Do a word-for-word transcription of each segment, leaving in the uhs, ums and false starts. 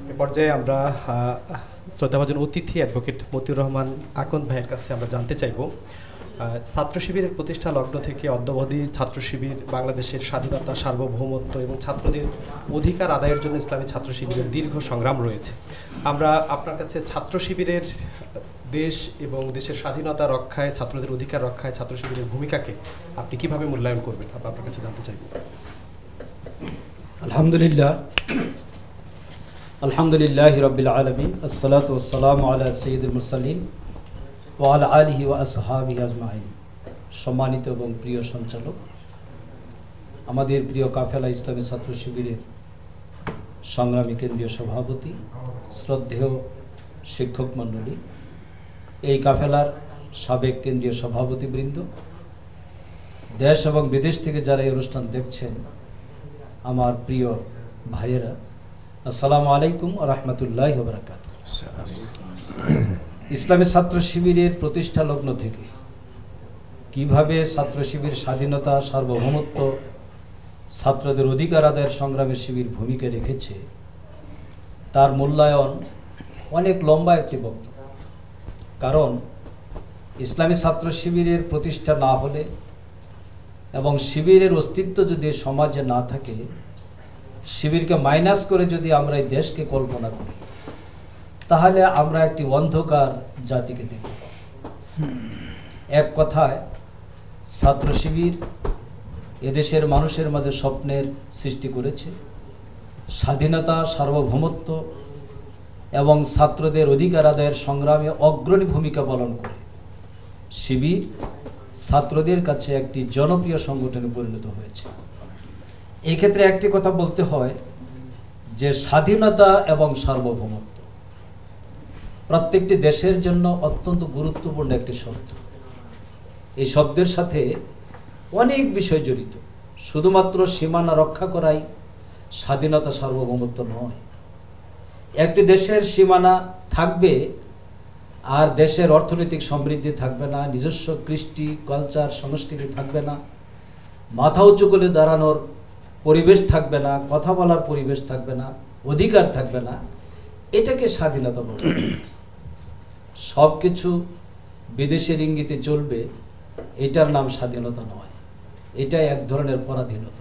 এ পর্যায়ে আমরা শ্রদ্ধাভাজন অতিথি অ্যাডভোকেট মতিউর রহমান আকন্দ ভাইয়ের কাছে আমরা জানতে চাইব, ছাত্র শিবিরের প্রতিষ্ঠা লগ্ন থেকে অদ্যাবধি ছাত্র শিবির বাংলাদেশের স্বাধীনতা, সার্বভৌমত্ব এবং ছাত্রদের অধিকার আদায়ের জন্য ইসলামী ছাত্র শিবিরের দীর্ঘ সংগ্রাম রয়েছে। আমরা আপনার কাছে ছাত্র শিবিরের দেশ এবং দেশের স্বাধীনতা রক্ষায়, ছাত্রদের অধিকার রক্ষায় ছাত্র শিবিরের ভূমিকাকে আপনি কিভাবে মূল্যায়ন করবেন, আমরা আপনার কাছে জানতে চাইব। আলহামদুলিল্লাহ আলহামদুলিল্লাহ রাব্বিল আলামিন, আসসালাতু ওয়াসসালামু আলা সাইয়্যিদিল মুরসালিন ওয়া আলা আলিহি ওয়া আসহাবিহি আজমাইন। সম্মানিত এবং প্রিয় সঞ্চালক, আমাদের প্রিয় কাফেলা ইসলামী ছাত্র শিবিরের সংগ্রামী কেন্দ্রীয় সভাপতি, শ্রদ্ধেয় শিক্ষক মণ্ডলী, এই কাফেলার সাবেক কেন্দ্রীয় সভাপতিবৃন্দ, দেশ এবং বিদেশ থেকে যারা এই অনুষ্ঠান দেখছেন, আমার প্রিয় ভাইয়েরা, আসসালামু আলাইকুম ওয়া রাহমাতুল্লাহি ওয়া বারাকাতুহু। ইসলামী ছাত্র শিবিরের প্রতিষ্ঠা লগ্ন থেকে কিভাবে ছাত্র শিবির স্বাধীনতা, সার্বভৌমত্ব, ছাত্রদের অধিকার আদায়ের সংগ্রামে শিবির ভূমিকা রেখেছে তার মূল্যায়ন অনেক লম্বা একটি বক্তব্য। কারণ ইসলামী ছাত্র শিবিরের প্রতিষ্ঠা না হলে এবং শিবিরের অস্তিত্ব যদি সমাজে না থাকে, শিবিরকে মাইনাস করে যদি আমরা এই দেশকে কল্পনা করি, তাহলে আমরা একটি অন্ধকার জাতিকে দেখব। এক কথায় ছাত্র শিবির এদেশের মানুষের মাঝে স্বপ্নের সৃষ্টি করেছে, স্বাধীনতা, সার্বভৌমত্ব এবং ছাত্রদের অধিকার আদায়ের সংগ্রামে অগ্রণী ভূমিকা পালন করে শিবির ছাত্রদের কাছে একটি জনপ্রিয় সংগঠনে পরিণত হয়েছে। এই ক্ষেত্রে একটি কথা বলতে হয় যে স্বাধীনতা এবং সার্বভৌমত্ব প্রত্যেকটি দেশের জন্য অত্যন্ত গুরুত্বপূর্ণ একটি শব্দ। এই শব্দের সাথে অনেক বিষয় জড়িত। শুধুমাত্র সীমানা রক্ষা করাই স্বাধীনতা, সার্বভৌমত্ব নয়। একটি দেশের সীমানা থাকবে আর দেশের অর্থনৈতিক সমৃদ্ধি থাকবে না, নিজস্ব কৃষ্টি, কালচার, সংস্কৃতি থাকবে না, মাথা উঁচু করে দাঁড়ানোর পরিবেশ থাকবে না, কথা বলার পরিবেশ থাকবে না, অধিকার থাকবে না, এটাকে স্বাধীনতা বলে। সব কিছু বিদেশের ইঙ্গিতে চলবে, এটার নাম স্বাধীনতা নয়, এটা এক ধরনের পরাধীনতা।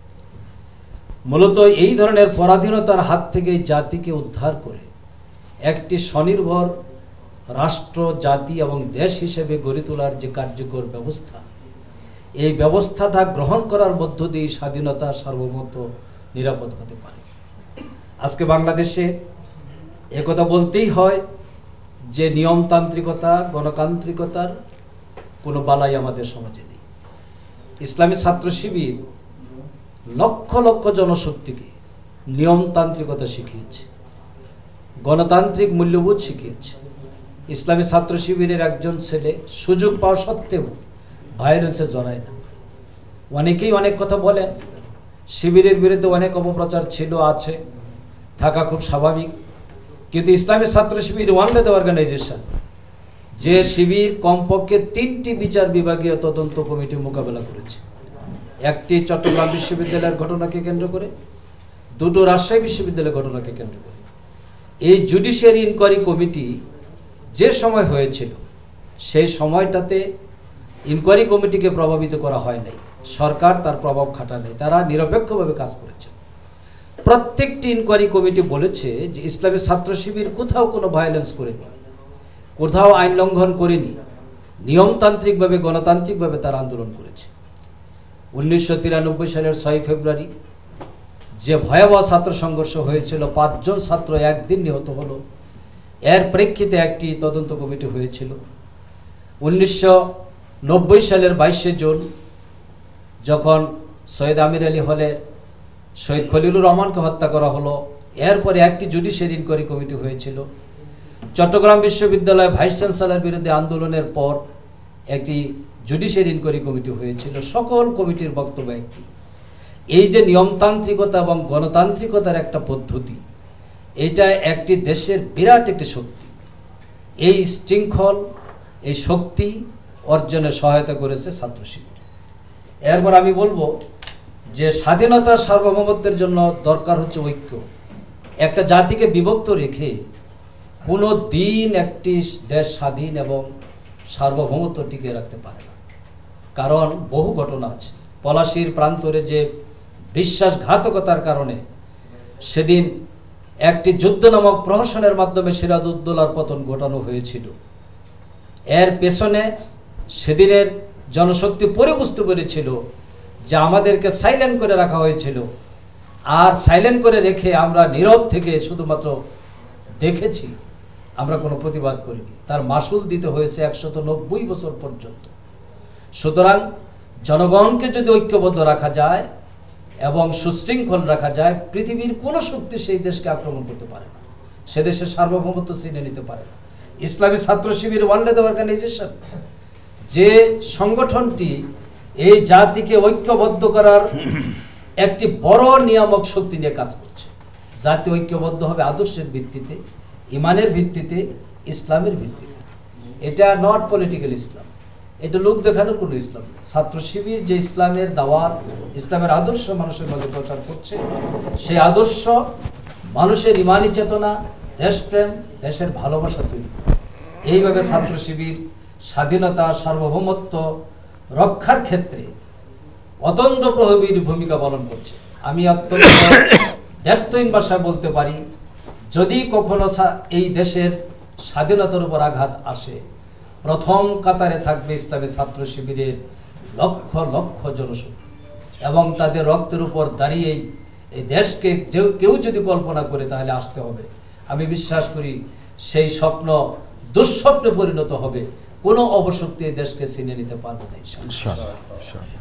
মূলত এই ধরনের পরাধীনতার হাত থেকে জাতিকে উদ্ধার করে একটি স্বনির্ভর রাষ্ট্র, জাতি এবং দেশ হিসেবে গড়ে তোলার যে কার্যকর ব্যবস্থা, এই ব্যবস্থাটা গ্রহণ করার মধ্য দিয়ে স্বাধীনতা, সার্বভৌমত্ব নিরাপদ হতে পারে। আজকে বাংলাদেশে একথা বলতেই হয় যে নিয়মতান্ত্রিকতা, গণতান্ত্রিকতার কোনো বালাই আমাদের সমাজে নেই। ইসলামী ছাত্র শিবির লক্ষ লক্ষ জনশক্তিকে নিয়মতান্ত্রিকতা শিখিয়েছে, গণতান্ত্রিক মূল্যবোধ শিখিয়েছে। ইসলামী ছাত্র শিবিরের একজন ছেলে সুযোগ পাওয়া সত্ত্বেও ভায়োলেন্সে জড়ায় না। অনেকেই অনেক কথা বলেন, শিবিরের বিরুদ্ধে অনেক অপপ্রচার ছিল, আছে, থাকা খুব স্বাভাবিক। কিন্তু Islami Chhatra Shibir one day the organisation, যে শিবির কমপক্ষে তিনটি বিচার বিভাগীয় তদন্ত কমিটি মোকাবেলা করেছে। একটি চট্টগ্রাম বিশ্ববিদ্যালয়ের ঘটনাকে কেন্দ্র করে, দুটো রাজশাহী বিশ্ববিদ্যালয়ের ঘটনাকে কেন্দ্র করে। এই জুডিশিয়ারি ইনকোয়ারি কমিটি যে সময় হয়েছিল, সেই সময়টাতে ইনকোয়ারি কমিটিকে প্রভাবিত করা হয় নাই, সরকার তার প্রভাব খাটা নেই, তারা নিরপেক্ষভাবে কাজ করেছে। প্রত্যেকটি ইনকোয়ারি কমিটি বলেছে যে ইসলামী ছাত্র শিবির কোথাও কোনো ভায়োলেন্স করেনি, কোথাও আইন লঙ্ঘন করেনি, নিয়মতান্ত্রিকভাবে, গণতান্ত্রিকভাবে তার আন্দোলন করেছে। উনিশশো তিরানব্বই সালের ছয় ফেব্রুয়ারি যে ভয়াবহ ছাত্র সংঘর্ষ হয়েছিল, পাঁচজন ছাত্র একদিন নিহত হলো, এর প্রেক্ষিতে একটি তদন্ত কমিটি হয়েছিল। উনিশশো নব্বই সালের বাইশে জুন যখন সৈয়দ আমির আলী হলের শহীদ খলিলুর রহমানকে হত্যা করা হলো, এরপরে একটি জুডিশিয়ারি ইনকোয়ারি কমিটি হয়েছিল। চট্টগ্রাম বিশ্ববিদ্যালয়ে ভাইস চ্যান্সেলরের বিরুদ্ধে আন্দোলনের পর একটি জুডিশিয়ারি ইনকোয়ারি কমিটি হয়েছিল। সকল কমিটির বক্তব্য একটি, এই যে নিয়মতান্ত্রিকতা এবং গণতান্ত্রিকতার একটা পদ্ধতি, এটা একটি দেশের বিরাট একটি শক্তি। এই শৃঙ্খল, এই শক্তি অর্জনে সহায়তা করেছে ছাত্র শিবির। এরপর আমি বলবো যে স্বাধীনতা, সার্বভৌমত্বের জন্য দরকার হচ্ছে ঐক্য, একটা জাতিকে বিভক্ত রেখে কোনো দিন একটি দেশ স্বাধীন এবং সার্বভৌমত্ব টিকিয়ে রাখতে পারে না। কারণ বহু ঘটনা আছে। পলাশীর প্রান্তরে যে বিশ্বাসঘাতকতার কারণে সেদিন একটি যুদ্ধ নামক প্রহসনের মাধ্যমে সিরাজউদ্দৌলার পতন ঘটানো হয়েছিল, এর পেছনে সেদিনের জনশক্তি পরে বুঝতে পেরেছিল যে আমাদেরকে সাইলেন্ট করে রাখা হয়েছিল, আর সাইলেন্ট করে রেখে আমরা নীরব থেকে শুধুমাত্র দেখেছি, আমরা কোনো প্রতিবাদ করিনি। তার মাসুল দিতে হয়েছে একশত নব্বই বছর পর্যন্ত। সুতরাং জনগণকে যদি ঐক্যবদ্ধ রাখা যায় এবং সুশৃঙ্খল রাখা যায়, পৃথিবীর কোনো শক্তি সেই দেশকে আক্রমণ করতে পারে না, সে দেশের সার্বভৌমত্ব ছিনিয়ে নিতে পারে না। ইসলামী ছাত্র শিবির ওয়ার্ল্ড অর্গানাইজেশন যে সংগঠনটি এই জাতিকে ঐক্যবদ্ধ করার একটি বড় নিয়ামক শক্তি নিয়ে কাজ করছে। জাতি ঐক্যবদ্ধ হবে আদর্শের ভিত্তিতে, ইমানের ভিত্তিতে, ইসলামের ভিত্তিতে। এটা নট পলিটিক্যাল ইসলাম, এটা লোক দেখানোর কোনো ইসলাম নেই। ছাত্র শিবির যে ইসলামের দাওয়াত, ইসলামের আদর্শ মানুষের মধ্যে প্রচার করছে, সেই আদর্শ মানুষের ইমানি চেতনা, দেশপ্রেম, দেশের ভালোবাসা তৈরি করে। এইভাবে ছাত্র শিবির স্বাধীনতা, সার্বভৌমত্ব রক্ষার ক্ষেত্রে অতন্দ্র প্রহরীর ভূমিকা পালন করছে। আমি অত্যন্ত দ্ব্যর্থহীন ভাষায় বলতে পারি, যদি কখনো এই দেশের স্বাধীনতার উপর আঘাত আসে, প্রথম কাতারে থাকবে ইসলামী ছাত্র শিবিরের লক্ষ লক্ষ জনশক্তি, এবং তাদের রক্তের উপর দাঁড়িয়েই এই দেশকে যে কেউ যদি কল্পনা করে তাহলে আসতে হবে। আমি বিশ্বাস করি সেই স্বপ্ন দুঃস্বপ্নে পরিণত হবে, কোনো অবশক্তি এই দেশকে ছিনিয়ে নিতে পারবে না ইনশাআল্লাহ।